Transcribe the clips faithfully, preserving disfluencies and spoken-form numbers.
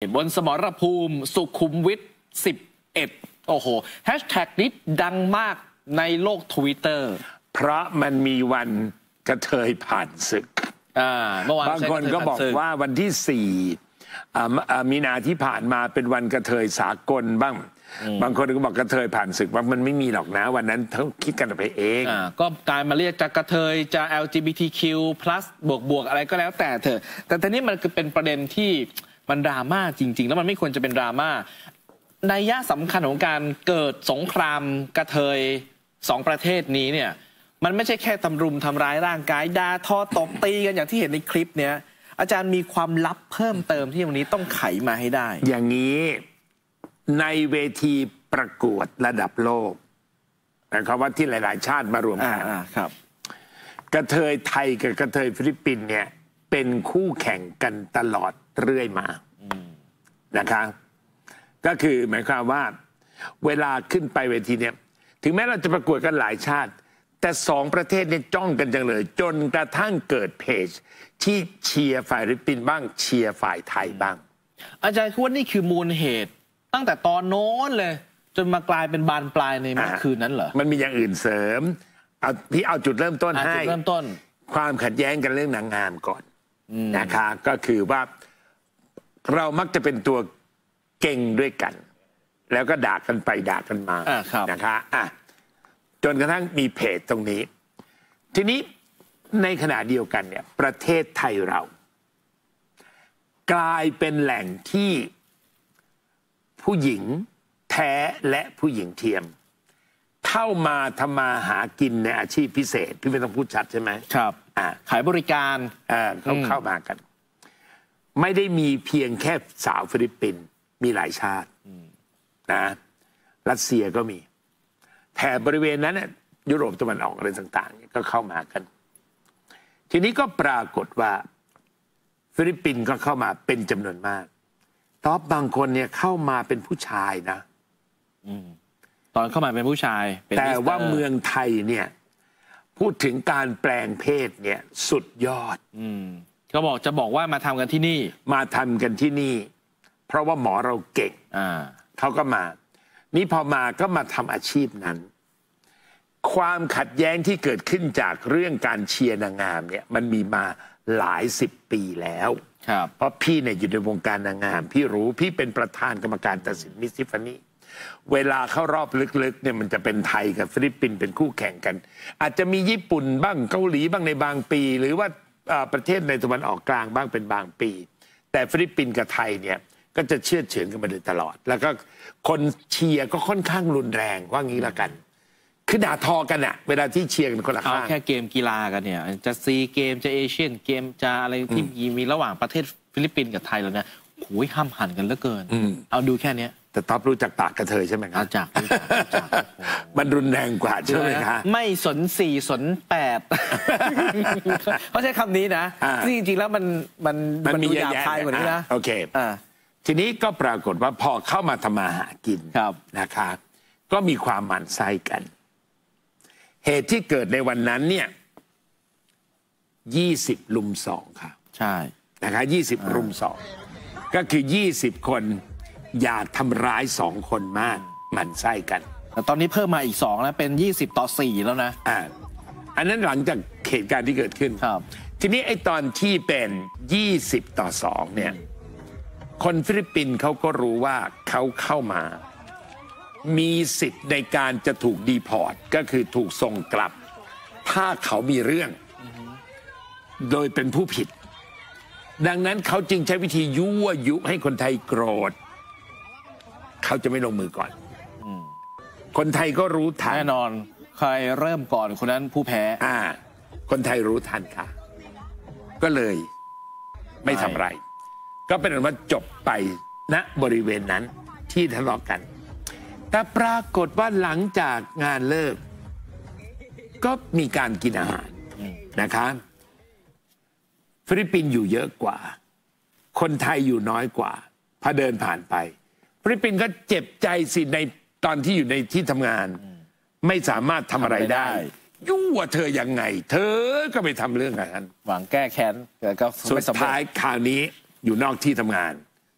บนสมรภูมิสุขุมวิทสิบเอ็ดโอ้โหแฮชแท็กนี้ดังมากในโลกทวิตเตอร์เพราะมันมีวันกระเทยผ่านศึกอ่าเมื่อวานบางคนก็บอกว่าวันที่สี่มีนาที่ผ่านมาเป็นวันกระเทยสากลบ้างบางคนก็บอกกระเทยผ่านศึกว่ามันไม่มีหรอกนะวันนั้นเขาคิดกันไปเองอ่าก็การมาเรียกจะกระเทยจะ แอล จี บี ที คิว พลัส บวกบวกอะไรก็แล้วแต่เถอะแต่ทีนี้มันคือเป็นประเด็นที่มันดราม่าจริงๆแล้วมันไม่ควรจะเป็นดราม่านัยยะสำคัญของการเกิดสงครามกระเทยสองประเทศนี้เนี่ยมันไม่ใช่แค่ทำรุมทำร้ายร่างกายด่าทอตบตีกันอย่างที่เห็นในคลิปเนี้ยอาจารย์มีความลับเพิ่มเติมที่วันนี้ต้องไขมาให้ได้อย่างนี้ในเวทีประกวดระดับโลกนะครับว่าที่หลายๆชาติมารวมกันครับกระเทยไทยกับกระเทยฟิลิปปินส์เนี่ยเป็นคู่แข่งกันตลอดเรื่อยมานะคะก็คือหมายความว่าเวลาขึ้นไปเวทีเนี่ยถึงแม้เราจะประกวดกันหลายชาติแต่สองประเทศเนี่ยจ้องกันจังเลยจนกระทั่งเกิดเพจที่เชียร์ฝ่ายฟิลิปปินส์บ้างเชียร์ฝ่ายไทยบ้างอาจารย์คิดว่านี่คือมูลเหตุตั้งแต่ตอนโน้นเลยจนมากลายเป็นบานปลายในเมื่อคืนนั้นเหรอมันมีอย่างอื่นเสริมเอาพี่เอาจุดเริ่มต้นให้จุดเริ่มต้นความขัดแย้งกันเรื่องนางงามก่อนนะคะก็คือว่าเรามักจะเป็นตัวเก่งด้วยกันแล้วก็ด่ากันไปด่ากันมานะคะอ่ะจนกระทั่งมีเพจตรงนี้ทีนี้ในขณะเดียวกันเนี่ยประเทศไทยเรากลายเป็นแหล่งที่ผู้หญิงแท้และผู้หญิงเทียมเข้ามาทำมาหากินในอาชีพพิเศษพี่ไม่ต้องพูดชัดใช่ไหมครับอ่าขายบริการอ่าเขาเข้ามากันไม่ได้มีเพียงแค่สาวฟิลิปปินส์มีหลายชาตินะรัสเซียก็มีแถบบริเวณนั้นเนี่ยยุโรปตะวันออกอะไรต่างๆก็เข้ามากันทีนี้ก็ปรากฏว่าฟิลิปปินส์ก็เข้ามาเป็นจำนวนมากท็อปบางคนเนี่ยเข้ามาเป็นผู้ชายนะตอนเข้ามาเป็นผู้ชายแต่ว่าเมืองไทยเนี่ยพูดถึงการแปลงเพศเนี่ยสุดยอดก็บอกจะบอกว่ามาทำกันที่นี่มาทำกันที่นี่เพราะว่าหมอเราเก่งเขาก็มานี่พอมาก็มาทำอาชีพนั้นความขัดแย้งที่เกิดขึ้นจากเรื่องการเชียร์นางงามเนี่ยมันมีมาหลายสิบปีแล้วเพราะพี่เนี่ยอยู่ในวงการนางงามพี่รู้พี่เป็นประธานกรรมการตัดสินมิสทิฟฟานี่เวลาเข้ารอบลึกๆเนี่ยมันจะเป็นไทยกับฟิลิปปินส์เป็นคู่แข่งกันอาจจะมีญี่ปุ่นบ้างเกาหลีบ้างในบางปีหรือว่าประเทศในตะวันออกกลางบ้างเป็นบางปีแต่ฟิลิปปินส์กับไทยเนี่ยก็จะเชื่อเฉือนกันมาโดยตลอดแล้วก็คนเชียร์ก็ค่อนข้างรุนแรงว่างี้ละกันคือด่าทอกันอะเวลาที่เชียร์กันคนละข้างเอาแค่เกมกีฬากันเนี่ยจะซีเกมจะเอเชียนเกมจะอะไรที่มีระหว่างประเทศฟิลิปปินส์กับไทยแล้วเนี่ยโอ้ยห้ามหันกันเหลือเกินเอาดูแค่นี้แต่ท็อปรู้จักปากกระเทยใช่ไหมครับรู้จักมันรุนแรงกว่าใช่ไหมครับไม่สนสี่สนแปดเขาใช้คำนี้นะจริงๆแล้วมันมันมันมีหยาบคายกว่านี้นะโอเคทีนี้ก็ปรากฏว่าพอเข้ามาทำมาหากินนะคะก็มีความหมั่นไส้กันเหตุที่เกิดในวันนั้นเนี่ยยี่สิบลุมสองค่ะใช่นะคะยี่สิบลุมสองก็คือยี่สิบคนอยากทำร้ายสองคนมากหมั่นไส้กันแต่ตอนนี้เพิ่มมาอีกสองแล้วเป็นยี่สิบต่อสี่แล้วนะอ่าอันนั้นหลังจากเหตุการณ์ที่เกิดขึ้นครับทีนี้ไอ้ตอนที่เป็นยี่สิบต่อสองเนี่ยคนฟิลิปปินส์เขาก็รู้ว่าเขาเข้ามามีสิทธิ์ในการจะถูกดีพอร์ตก็คือถูกส่งกลับถ้าเขามีเรื่องโดยเป็นผู้ผิดดังนั้นเขาจึงใช้วิธียั่วยุให้คนไทยโกรธเขาจะไม่ลงมือก่อนคนไทยก็รู้ทันแน่นอนใครเริ่มก่อนคนนั้นผู้แพ้อ่าคนไทยรู้ทันค่ะก็เลยไม่ทำไรก็เป็นว่าจบไปณบริเวณนั้นที่ทะเลาะกันแต่ปรากฏว่าหลังจากงานเลิกก็มีการกินอาหารนะคะฟิลิปปินส์อยู่เยอะกว่าคนไทยอยู่น้อยกว่าพอเดินผ่านไปฟิลิปปินส์ก็เจ็บใจสิในตอนที่อยู่ในที่ทำงานไม่สามารถทำอะไรได้ยั่วเธอยังไงเธอก็ไปทำเรื่องนั้นหวังแก้แค้นแต่ก็สุดท้ายคราวนี้อยู่นอกที่ทำงาน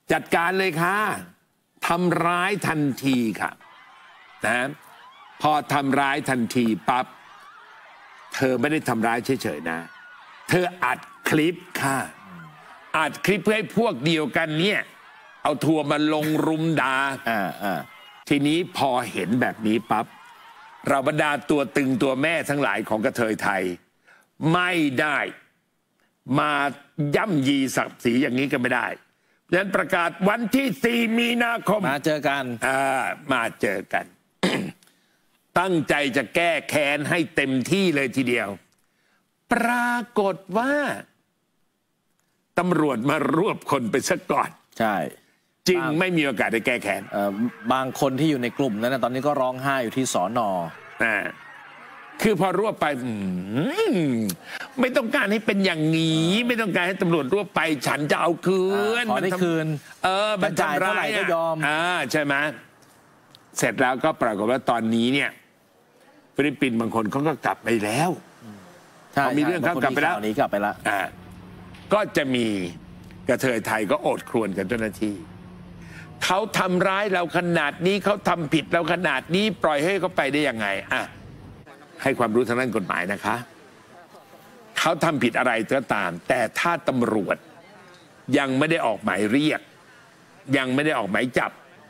จัดการเลยค่ะทำร้ายทันทีค่ะนะพอทำร้ายทันทีปั๊บเธอไม่ได้ทำร้ายเฉยๆนะเธออัดคลิปค่ะอัดคลิปเพื่อให้พวกเดียวกันเนี่ยเอาทัวร์มาลงรุมด่าอ่าอ่าทีนี้พอเห็นแบบนี้ปั๊บเราบรรดาตัวตึงตัวแม่ทั้งหลายของกระเทยไทยไม่ได้มาย่ำยีศักดิ์ศรีอย่างนี้ก็ไม่ได้ฉะนั้นประกาศวันที่สี่มีนาคมมาเจอกันอ่ามาเจอกัน ตั้งใจจะแก้แค้นให้เต็มที่เลยทีเดียวปรากฏว่าตำรวจมารวบคนไปซะก่อนใช่จึงไม่มีโอกาสได้แก้แค้นบางคนที่อยู่ในกลุ่มนั้นนะตอนนี้ก็ร้องไห้อยู่ที่สอนออ่าคือพอรวบไปไม่ต้องการให้เป็นอย่างนี้ไม่ต้องการให้ตำรวจรวบไปฉันจะเอาคืนขอได้คืนเออมันจ่ายเท่าไหร่ก็ยอมอ่าใช่ไหมเสร็จแล้วก็ปรากฏว่าตอนนี้เนี่ยฟิลิปปินส์บางคนเขาก็กลับไปแล้วเขามีเรื่องเขากลับไปแล้วนี้กลับไปแล้วอ่าก็จะมีกระเทยไทยก็โอดครวญกับเจ้าหน้าที่เขาทำร้ายเราขนาดนี้เขาทำผิดเราขนาดนี้ปล่อยให้เขาไปได้ยังไงอ่ะให้ความรู้ทางด้านกฎหมายนะคะเขาทำผิดอะไรก็ตามแต่ถ้าตำรวจยังไม่ได้ออกหมายเรียกยังไม่ได้ออกหมายจับ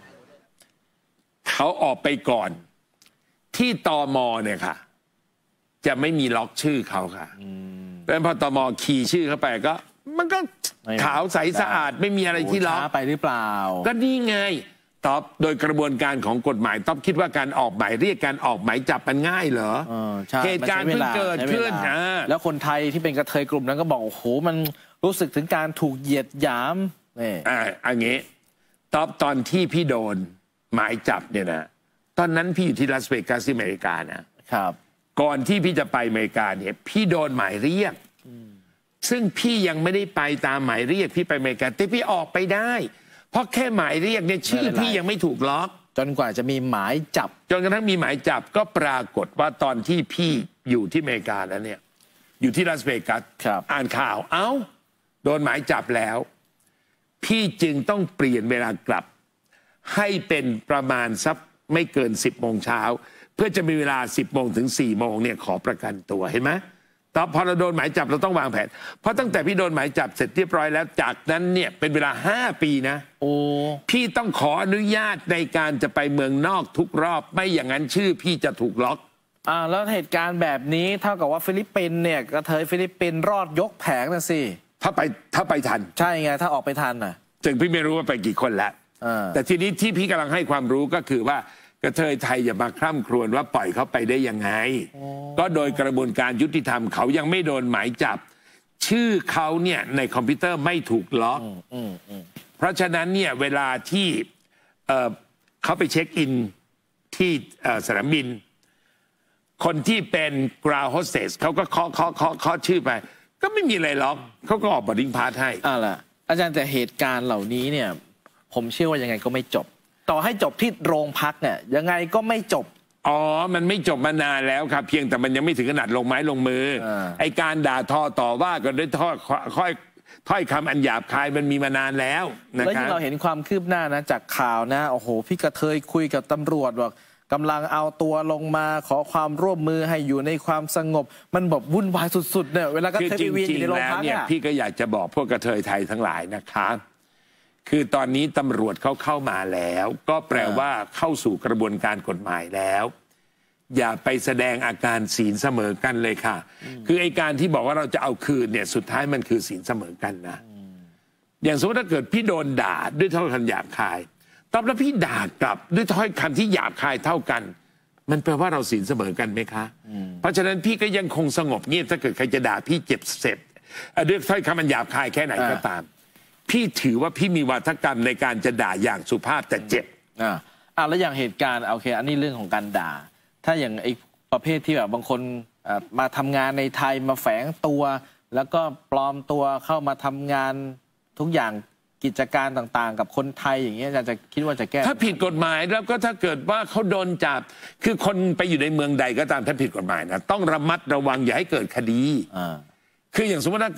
เขาออกไปก่อนที่ตม.เนี่ยค่ะจะไม่มีล็อกชื่อเขาค่ะเพราะฉะนั้นพอตม.คีย์ชื่อเข้าไปก็มันก็ขาวใสสะอาดไม่มีอะไรที่ล็อกไปหรือเปล่าก็นี่ไงตอบโดยกระบวนการของกฎหมายต๊อบคิดว่าการออกหมายเรียกการออกหมายจับมันง่ายเหรอเหตุการณ์เพิ่งเกิดขึ้นแล้วคนไทยที่เป็นกระเทยกลุ่มนั้นก็บอกโอ้โหมันรู้สึกถึงการถูกเหยียดหยามนี่อ่าอันนี้ต๊อบตอนที่พี่โดนหมายจับเนี่ยนะตอนนั้นพี่อยู่ที่ลาสเวกัสที่อเมริกานะครับก่อนที่พี่จะไปอเมริกาเนี่ยพี่โดนหมายเรียกซึ่งพี่ยังไม่ได้ไปตามหมายเรียกพี่ไปอเมริกาแต่พี่ออกไปได้เพราะแค่หมายเรียกเนี่ยชื่อพี่ยังไม่ถูกล็อกจนกว่าจะมีหมายจับจนกระทั่งมีหมายจับก็ปรากฏว่าตอนที่พี่อยู่ที่อเมริกาแล้วเนี่ยอยู่ที่ลาสเวกัสอ่านข่าวเอ้าโดนหมายจับแล้วพี่จึงต้องเปลี่ยนเวลากลับให้เป็นประมาณสักไม่เกินสิบโมงเช้าเพื่อจะมีเวลาสิบโมงถึงสี่โมงเนี่ยขอประกันตัวเห็นไหมตอนพอเราโดนหมายจับเราต้องวางแผนเพราะตั้งแต่พี่โดนหมายจับเสร็จเรียบร้อยแล้วจากนั้นเนี่ยเป็นเวลาห้าปีนะโอ้พี่ต้องขออนุญาตในการจะไปเมืองนอกทุกรอบไม่อย่างนั้นชื่อพี่จะถูกล็อกอ่าแล้วเหตุการณ์แบบนี้เท่ากับว่าฟิลิปปินส์เนี่ยกระเทยฟิลิปปินส์รอดยกแผงนะสิถ้าไปถ้าไปทันใช่ไงถ้าออกไปทันน่ะจึงพี่ไม่รู้ว่าไปกี่คนแล้วแต่ทีนี้ที่พี่กำลังให้ความรู้ก็คือว่ากระเทยไทยอย่ามาคร่ำครวญว่าปล่อยเขาไปได้ยังไงก็โดยกระบวนการยุติธรรมเขายังไม่โดนหมายจับชื่อเขาเนี่ยในคอมพิวเตอร์ไม่ถูกล็อกเพราะฉะนั้นเนี่ยเวลาที่เขาไปเช็คอินที่สนามบินคนที่เป็น ground hostess เขาก็เคาะเคาะเคาะเคาะชื่อไปก็ไม่มีอะไรล็อกเขาก็ออกบอร์ดิ้งพาสให้อ่าล่ะอาจารย์แต่เหตุการณ์เหล่านี้เนี่ยผมเชื่อว่ายังไงก็ไม่จบต่อให้จบที่โรงพักเนี่ยยังไงก็ไม่จบอ๋อมันไม่จบมานานแล้วครับเพียงแต่มันยังไม่ถึงขนาดลงไม้ลงมือไอการด่าทอต่อว่ากันด้วยถ้อยค่อยถ้อยคำอันหยาบคายมันมีมานานแล้วนะครับแล้วที่เราเห็นความคืบหน้านะจากข่าวนะโอ้โหพี่กระเทยคุยกับตำรวจบอกกำลังเอาตัวลงมาขอความร่วมมือให้อยู่ในความสงบมันแบบวุ่นวายสุดๆเนี่ยเวลากระเทยไปวิ่งในโรงพักเนี่ยพี่ก็อยากจะบอกพวกกระเทยไทยทั้งหลายนะครับคือตอนนี้ตำรวจเขาเข้ามาแล้วก็แปลว่าเข้าสู่กระบวนการกฎหมายแล้วอย่าไปแสดงอาการศีลเสมอกันเลยค่ะคือไอ้การที่บอกว่าเราจะเอาคืนเนี่ยสุดท้ายมันคือศีลเสมอกันนะอย่างสมมติถ้าเกิดพี่โดนด่าด้วยถ้อยคำหยาบคายตอบแล้วพี่ด่ากลับด้วยถ้อยคำที่หยาบคายเท่ากันมันแปลว่าเราศีลเสมอกันไหมคะเพราะฉะนั้นพี่ก็ยังคงสงบเงียบถ้าเกิดใครจะด่าพี่เจ็บเสร็จด้วยถ้อยคำมันหยาบคายแค่ไหนก็ตามพี่ถือว่าพี่มีวาทกรรมในการจะด่าอย่างสุภาพแต่เจ็บอ่าอ่าแล้วอย่างเหตุการณ์โอเคอันนี้เรื่องของการด่าถ้าอย่างไอ้ประเภทที่แบบบางคนมาทำงานในไทยมาแฝงตัวแล้วก็ปลอมตัวเข้ามาทำงานทุกอย่างกิจการต่างๆกับคนไทยอย่างเงี้ยอาจารย์จะคิดว่าจะแก้ถ้าผิดกฎหมายแล้วก็ถ้าเกิดว่าเขาโดนจับคือคนไปอยู่ในเมืองใดก็ตามถ้าผิดกฎหมายนะต้องระมัดระวังอย่าให้เกิดคดีอ่าคืออย่างสมมติถ้าเกิดว่า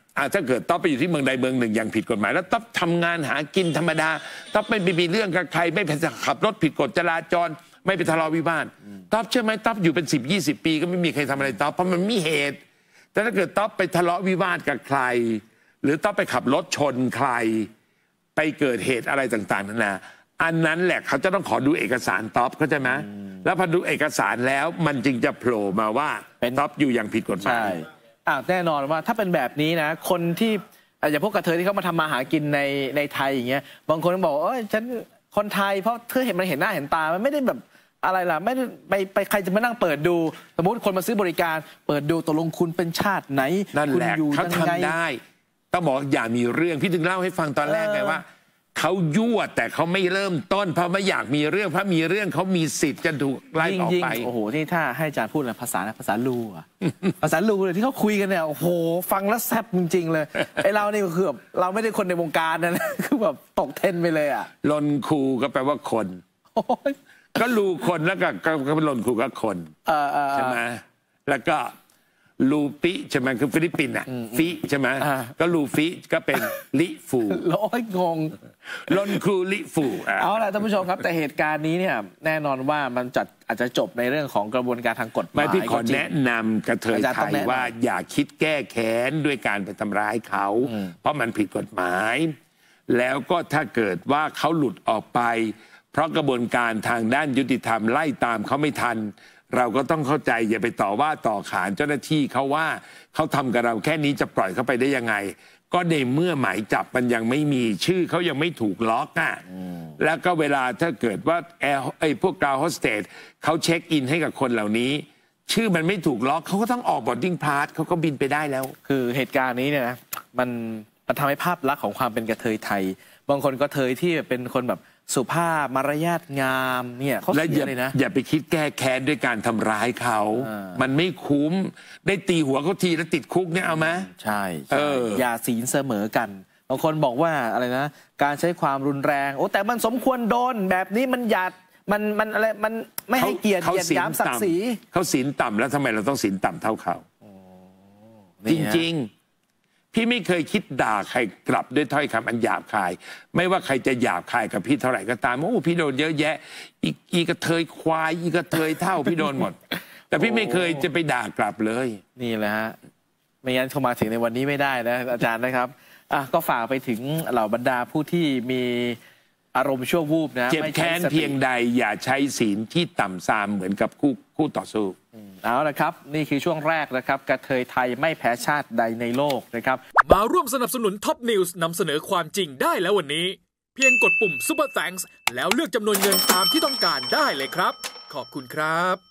ถ้าเกิดต๊อบไปอยู่ที่เมืองใดเมืองหนึ่งอย่างผิดกฎหมายแล้วต๊อบทำงานหากินธรรมดาต๊อบไม่ไปมีเรื่องกับใครไม่ไปขับรถผิดกฎจราจรไม่ไปทะเลาะวิวาทต๊อบเชื่อไหมต๊อบอยู่เป็นสิบยี่สิบปีก็ไม่มีใครทำอะไรต๊อบเพราะมันไม่มีเหตุแต่ถ้าเกิดต๊อบไปทะเลาะวิวาทกับใครหรือต๊อบไปขับรถชนใครไปเกิดเหตุอะไรต่างๆนั่นนะอันนั้นแหละเขาจะต้องขอดูเอกสารต๊อบเข้าใจไหมแล้วพอดูเอกสารแล้วมันจึงจะโผล่มาว่าต๊อบอยู่อย่างผิดกฎหมายอ่าแน่นอนว่าถ้าเป็นแบบนี้นะคนที่อย่างพวกกระเทยที่เขามาทำมาหากินในในไทยอย่างเงี้ยบางคนบอกเออฉันคนไทยเพราะเธอเห็นมันเห็นหน้าเห็นตามันไม่ได้แบบอะไรล่ะไม่ได้ไปไปใครจะมานั่งเปิดดูสมมติคนมาซื้อบริการเปิดดูตกลงคุณเป็นชาติไหนนั่นแหละเขาทำได้ต้องบอกอย่ามีเรื่องพี่ถึงเล่าให้ฟังตอนแรกไงว่าเขายั่วแต่เขาไม่เริ่มต้นเพราะไม่อยากมีเรื่องเพราะมีเรื่องเขามีสิทธิ์จะถูกไล่ออกไปโอ้โหนี่ถ้าให้อาจารย์พูดภาษาภาษาลูอะภาษาลูเลยที่เขาคุยกันเนี่ยโอ้โหฟังแล้วแซ่บจริงๆเลยไอเรานี่คือแบบเราไม่ได้คนในวงการนะคือแบบตกเทรนไปเลยอ่ะลนคูก็แปลว่าคนก็ลูคนแล้วก็ก็เป็นลนคูก็คนใช่ไหมแล้วก็ลูปิใช่ไหมคือฟิลิปปินส์อ่ะฟิใช่ไหมก็ลูฟิก็เป็นลิฟูร้อยงงลนคูลิฟูเอาล่ะท่านผู้ชมครับแต่เหตุการณ์นี้เนี่ยแน่นอนว่ามันจัดอาจจะจบในเรื่องของกระบวนการทางกฎหมายไม่พี่ขอแนะนำกระเทยไทยว่าอย่าคิดแก้แค้นด้วยการไปทำร้ายเขาเพราะมันผิดกฎหมายแล้วก็ถ้าเกิดว่าเขาหลุดออกไปเพราะกระบวนการทางด้านยุติธรรมไล่ตามเขาไม่ทันเราก็ต้องเข้าใจอย่าไปต่อว่าต่อขานเจ้าหน้าที่เขาว่าเขาทำกับเราแค่นี้จะปล่อยเขาไปได้ยังไงก็ในเมื่อหมายจับมันยังไม่มีชื่อเขายังไม่ถูกล็อกอ่ะแล้วก็เวลาถ้าเกิดว่าแอร์ไอ้พวกกราวโฮสเตสเขาเช็คอินให้กับคนเหล่านี้ชื่อมันไม่ถูกล็อกเขาก็ต้องออกบอร์ดดิ้งพาสเขาก็บินไปได้แล้วคือเหตุการณ์นี้เนี่ยนะมันมันทำให้ภาพลักษณ์ของความเป็นกระเทยไทยบางคนก็เทยที่เป็นคนแบบสุภาพมารยาทงามเนี่ยเขาเสียเลยนะอย่าไปคิดแก้แค้นด้วยการทำร้ายเขามันไม่คุ้มได้ตีหัวเขาทีแล้วติดคุกเนี่ยเอาไหมใช่อย่าศีลเสมอกันบางคนบอกว่าอะไรนะการใช้ความรุนแรงโอ้แต่มันสมควรโดนแบบนี้มันหยาดมันมันอะไรมันไม่ให้เกียรติเหยียดหยามศักดิ์ศรีเขาศีลต่ำแล้วทำไมเราต้องศีลต่ำเท่าเขาจริงๆพี่ไม่เคยคิดด่าใครกลับด้วยถ้อยคำอันหยาบคายไม่ว่าใครจะหยาบคายกับพี่เท่าไหร่ก็ตามโอ้พี่โดนเยอะแยะอีกอีกระเทยควายอีกระเทยเท่าพี่โดนหมดแต่พี่ไม่เคยจะไปด่ากลับเลยนี่แหละฮะไม่งั้นเข้ามาถึงในวันนี้ไม่ได้นะอาจารย์นะครับอ่ะก็ฝากไปถึงเหล่าบรรดาผู้ที่มีอารมณ์ชั่ววูบนะเจ็บแค้นเพียงใดอย่าใช้ศีลที่ต่ำทรามเหมือนกับคู่คู่ต่อสู้เอาละครับนี่คือช่วงแรกนะครับกระเทยไทยไม่แพ้ชาติใดในโลกนะครับมาร่วมสนับสนุนท็อปนิวส์นำเสนอความจริงได้แล้ววันนี้เพียงกดปุ่ม Super Thanks แล้วเลือกจำนวนเงินตามที่ต้องการได้เลยครับขอบคุณครับ